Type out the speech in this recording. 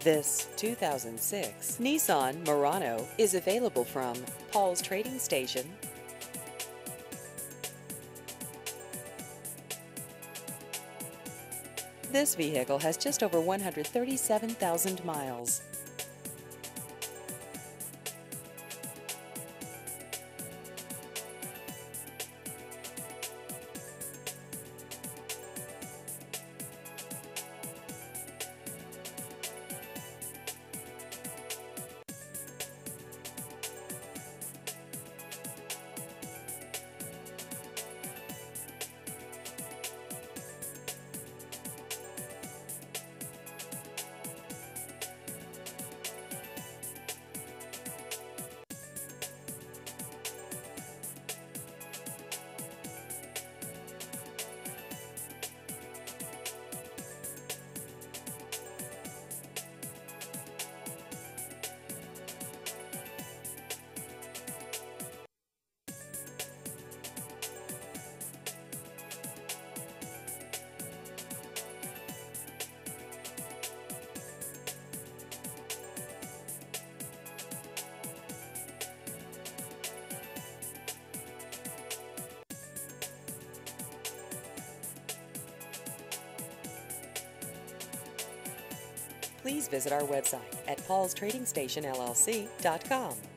This 2006 Nissan Murano is available from Paul's Trading Station. This vehicle has just over 137,000 miles. Please visit our website at paulstradingstationllc.com.